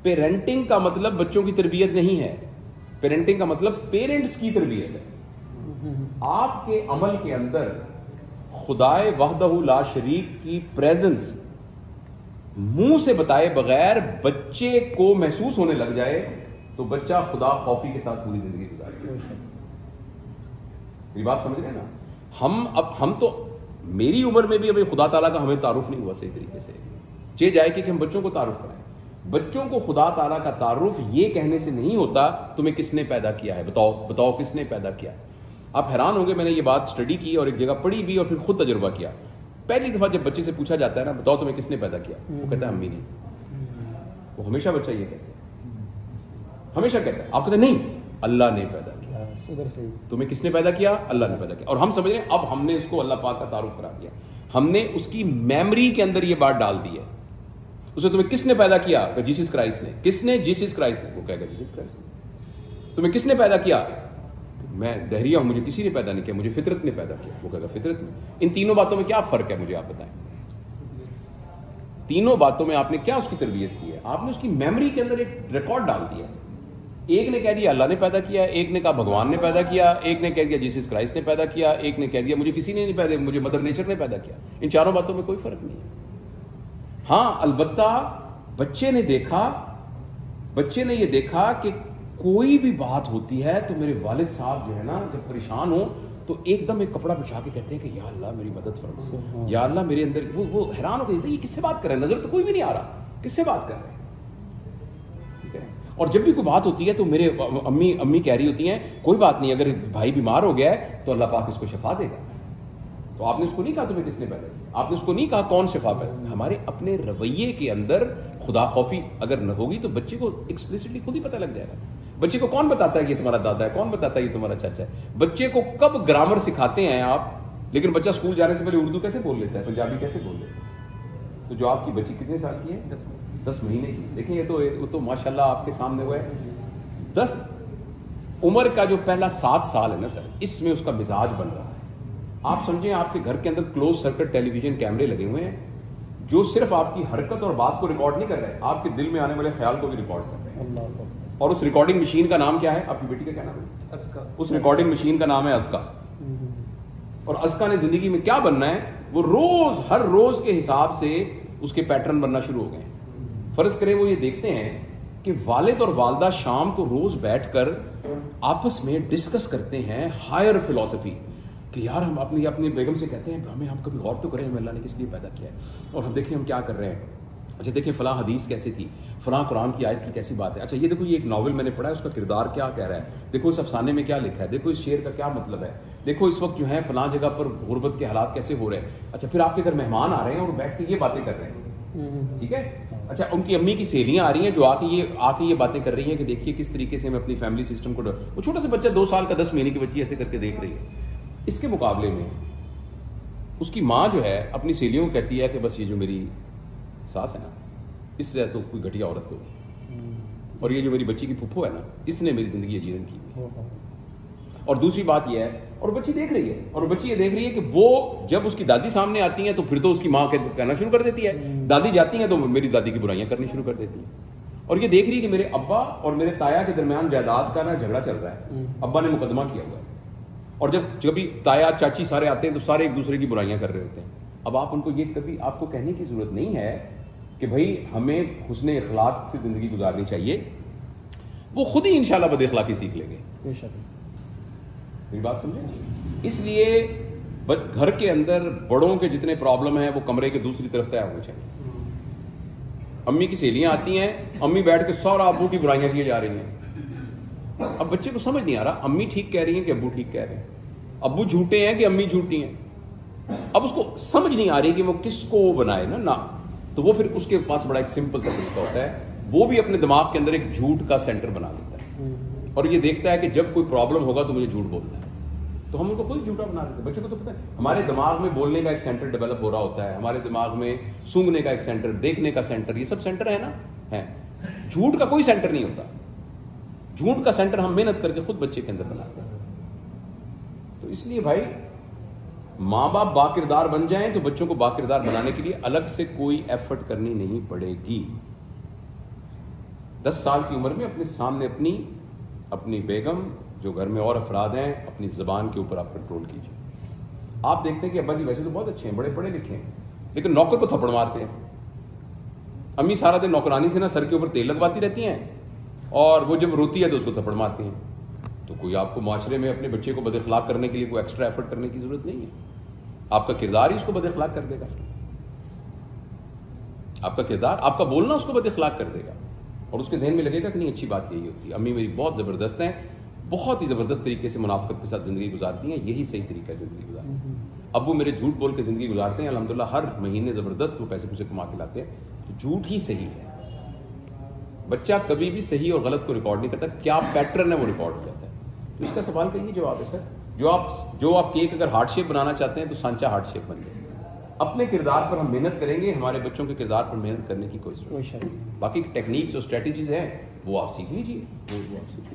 Parenting کا مطلب بچوں کی تربیت نہیں ہے، پیرنٹنگ کا مطلب پیرنٹس کی تربیت ہے. آپ کے عمل کے اندر خدائے وحدہ لا شریک کی پریزنس منہ سے بتائے بغیر بچے کو محسوس ہونے لگ جائے تو بچہ خدا خوفی کے ساتھ پوری زندگی گزارے گا. یہ بات سمجھ رہے ہیں نا؟ ہم تو میری عمر میں بھی ابھی خدا تعالیٰ کا ہمیں تعارف نہیں ہوا صحیح طریقے سے. چاہے جائے کہ ہم بچوں کو تعارف کرائیں. بچوں کو خدا تعالیٰ کا تعارف یہ کہنے سے نہیں ہوتا تمہیں کس نے پیدا کیا ہے، بتاؤ کس نے پیدا کیا. آپ حیران ہوں گے، میں نے یہ بات اسٹڈی کی اور ایک جگہ پڑھی بھی اور پھر خود تجربہ کیا. پہلی دفعہ جب بچے سے پوچھا جاتا ہے نا بتاؤ تمہیں کس نے پیدا کیا، وہ کہتا ہے امی نے. وہ ہمیشہ بچہ یہ کہتا ہے، ہمیشہ کہتا ہے. آپ کہتے ہیں نہیں، اللہ نے پیدا کیا. تمہیں کس نے پیدا کیا؟ اللہ نے پیدا کیا. اور ہم سمجھ رہے ہیں اب ہم نے اس کو اللہ پاک کا تعارف کرا دیا، ہم نے اس کی میموری کے اندر یہ بات ڈال دی ہے. اسے تمہیں کس نے پیدا کیا؟ کہ جیسس کرائسٹ نے. کس نے؟ جیسس کرائسٹ نے. وہ کہے گا جیسس کرائسٹ نے. تمہیں کس نے پیدا کیا؟ میں دہریہ ہوں، مجھے کسی نے پیدا نہیں کیا، مجھے فطرت نے پیدا کیا. وہ کہے گا فطرت نے. ان تینوں باتوں میں کیا فرق ہے مجھے آپ بتائیں؟ تینوں باتوں میں آپ نے کیا اس کی تربیت کی ہے؟ آپ نے اس کی میموری کے اندر ایک ریکارڈ ڈال دیا. ایک نے کہہ دیا اللہ نے پیدا کیا، ایک نے کہا بھگوان نے پیدا کیا، ایک نے کہہ دیا جیسس کرائسٹ نے پیدا کیا، ایک نے کہہ دیا مجھے کسی نے نہیں پیدا، مجھے مدر نیچر نے پیدا کیا. ان چاروں باتوں میں کوئی فرق نہیں ہے. ہاں البتہ بچے نے یہ دیکھا کہ کوئی بھی بات ہوتی ہے تو میرے والد صاحب جو ہے نا جب پریشان ہو تو ایک دم ایک کپڑا بچھا کے کہتے ہیں کہ یا اللہ میری مدد فرما، یا اللہ میرے اندر. وہ حیران ہو گئے یہ کس سے بات کر رہے ہیں، نظر تو کوئی بھی نہیں آ رہا، کس سے بات کر رہے ہیں. ٹھیک ہے. اور جب بھی کوئی بات ہوتی ہے تو میرے امی کہہ رہی ہوتی ہیں کوئی بات نہیں، اگر بھائی بیمار ہو گیا ہے تو اللہ پاک اس کو شفا دے گا. تو آپ نے اس کو نہیں کہا تمہیں کس نے پیدا کیا، آپ نے اس کو نہیں کہا کون شفا پیدا. ہمارے اپنے رویے کے اندر خدا خوفی اگر نہ ہوگی تو بچے کو ایکسپلیسٹلی خود ہی پتہ لگ جائے گا. بچے کو کون بتاتا ہے کہ یہ تمہارا دادا ہے، کون بتاتا ہے یہ تمہارا چاچا ہے. بچے کو کب گرامر سکھاتے ہیں آپ، لیکن بچہ اسکول جانے سے پہلے اردو کیسے بول لیتا ہے، پنجابی کیسے بول لیتا ہے. تو جو آپ کی بچی کتنے سال کی ہے؟ 10 مہینے کی. دیکھیں یہ تو ماشاء اللہ آپ کے سامنے ہوا ہے. 10 عمر کا جو پہلا 7 سال ہے نا سر، اس میں اس کا مزاج بن رہا ہے. آپ سمجھیں آپ کے گھر کے اندر کلوز سرکٹ ٹیلی ویژن کیمرے لگے ہوئے ہیں جو صرف آپ کی حرکت اور بات کو ریکارڈ نہیں کر رہے، آپ کے دل میں آنے والے خیال کو بھی ریکارڈ کر رہے ہیں. اور اس ریکارڈنگ مشین کا نام کیا ہے؟ آپ کی بیٹی کا کیا نام ہے؟ ازکا. اس ریکارڈنگ مشین کا نام ہے ازکا. اور ازکا نے زندگی میں کیا بننا ہے، وہ ہر روز کے حساب سے اس کے پیٹرن بننا شروع ہو گئے ہیں. فرض کریں وہ یہ دیکھتے ہیں کہ والد اور والدہ شام کو روز بیٹھ کر آپس میں ڈسکس کرتے ہیں ہائر فلسفی کہ یار ہم اپنی بیگم سے کہتے ہیں ہم کبھی غور تو کریں ہمیں اللہ نے کس لیے پیدا کیا ہے، اور ہم دیکھیں ہم کیا کر رہے ہیں. اچھا دیکھیں فلاں حدیث کیسی تھی، فلاں قرآن کی آیت کی کیسی بات ہے. اچھا یہ دیکھو یہ ایک ناول میں نے پڑھا ہے، اس کا کردار کیا کہہ رہا ہے، دیکھو اس افسانے میں کیا لکھا ہے، دیکھو اس شعر کا کیا مطلب ہے، دیکھو اس وقت جو ہے فلاں جگہ پر غربت کے حالات کیسے ہو رہے ہیں. اچھا پھر آپ کے گھر مہمان آ رہے ہیں اور بیٹھ کے یہ باتیں کر رہے ہیں. ٹھیک ہے. اچھا ان کی امی کی سہیلیاں آ رہی ہیں جو آ کے یہ باتیں کر رہی ہیں کہ دیکھیے کس طریقے سے میں اپنی فیملی سسٹم کو وہ چھوٹا سا بچہ 2 سال کا 10 مہینے کی بچی ایسے کر کے دیکھ رہی ہے. اس کے مقابلے میں اس کی ماں جو ہے اپنی سہیلیوں کو کہتی ہے کہ بس یہ جو میری ساس ہے نا اس سے تو کوئی گھٹیا عورت ہوگی، اور یہ جو میری بچی کی پھپھو ہے نا اس نے میری زندگی اجیرن کی. اور دوسری بات یہ ہے، اور بچی دیکھ رہی ہے، اور بچی یہ دیکھ رہی ہے کہ وہ جب اس کی دادی سامنے آتی ہیں تو پھر تو اس کی ماں کہنا شروع کر دیتی ہے، دادی جاتی ہیں تو میری دادی کی برائیاں کرنی شروع کر دیتی ہیں. اور یہ دیکھ رہی ہے کہ میرے ابا اور میرے تایا کے درمیان جائیداد کا نا جھگڑا چل رہا ہے، ابا نے مقدمہ کیا ہوا ہے. اور جب بھی تایا چاچی سارے آتے ہیں تو سارے ایک دوسرے کی برائیاں کر رہے ہوتے ہیں. اب آپ ان کو یہ کبھی آپ کو کہنے کی ضرورت نہیں ہے کہ بھائی ہمیں حسن اخلاق سے زندگی گزارنی چاہیے، وہ خود ہی انشاءاللہ بد اخلاقی سیکھ لیں گے. میری بات سمجھیں؟ اس لیے گھر کے اندر بڑوں کے جتنے پرابلم ہیں وہ کمرے کے دوسری طرف طے ہونے چاہیے. امی کی سہیلیاں آتی ہیں، امی بیٹھ کے سارا ابو کی برائیاں کیے جا رہی ہیں. اب بچے کو سمجھ نہیں آ رہا امی ٹھیک کہہ رہی ہیں کہ ابو ٹھیک کہہ رہے ہیں، ابو جھوٹے ہیں کہ امی جھوٹی ہیں. اب اس کو سمجھ نہیں آ رہی کہ وہ کس کو بنائے نا. تو وہ پھر اس کے پاس بڑا ایک سمپل سا طریقہ ہوتا ہے، وہ بھی اپنے دماغ کے اندر ایک جھوٹ کا سینٹر بنا لیتا ہے اور یہ دیکھتا ہے کہ جب کوئی پرابلم ہوگا تو مجھے جھوٹ بولنا ہے. تو ہم ان کو خود جھوٹا بنا دیتے ہیں. بچے کو تو پتہ ہے ہمارے دماغ میں بولنے کا ایک سینٹر ڈیولپ ہو رہا ہوتا ہے، ہمارے دماغ میں سونگنے کا ایک سینٹر، دیکھنے کا سینٹر، یہ سب سینٹر ہے نا. ہے جھوٹ کا کوئی سینٹر نہیں ہوتا. جھوٹ کا سینٹر ہم محنت کر کے خود بچے کے اندر بناتے ہیں. تو اس لیے بھائی ماں باپ با کردار بن جائیں تو بچوں کو با کردار بنانے کے لیے الگ سے کوئی ایفرٹ کرنی نہیں پڑے گی. 10 سال کی عمر میں اپنے سامنے اپنی بیگم جو گھر میں اور افراد ہیں اپنی زبان کے اوپر آپ کنٹرول کیجیے. آپ دیکھتے ہیں کہ ابا جی ویسے تو بہت اچھے ہیں, بڑے پڑھے لکھے ہیں, لیکن نوکر کو تھپڑ مارتے ہیں. امی سارا دن نوکرانی سے نا سر کے اوپر تیل لگواتی رہتی ہیں اور وہ جب روتی ہے تو اس کو تھپڑ مارتے ہیں. تو کوئی آپ کو معاشرے میں اپنے بچے کو بد اخلاق کرنے کے لیے کوئی ایکسٹرا ایفرٹ کرنے کی ضرورت نہیں ہے. آپ کا کردار ہی اس کو بد اخلاق کر دے گا. آپ کا کردار, آپ کا بولنا اس کو بد اخلاق کر دے گا, اور اس کے ذہن میں لگے گا کہ نہیں اچھی بات یہی ہوتی ہے. امی میری بہت زبردست ہیں, بہت ہی زبردست طریقے سے منافقت کے ساتھ زندگی گزارتی ہیں, یہی صحیح طریقہ ہے زندگی گزارنے کا. ابو میرے جھوٹ بول کے زندگی گزارتے ہیں, الحمدللہ ہر مہینے زبردست وہ پیسے کما کے لاتے ہیں. تو جھوٹ ہی صحیح ہے. بچہ کبھی بھی صحیح اور غلط کو ریکارڈ نہیں کرتا, کیا پیٹرن ہے وہ ریکارڈ ہو جاتا ہے. تو اس کا سوال کا یہ جواب ہے سر, جو آپ کیک اگر ہارٹ شیپ بنانا چاہتے ہیں تو سانچہ ہارٹ شیپ بن جائے. اپنے کردار پر ہم محنت کریں گے, ہمارے بچوں کے کردار پر محنت کرنے کی کوئی ضرورت نہیں. باقی ٹیکنیکس اور اسٹریٹجیز ہیں وہ آپ سیکھ لیجیے.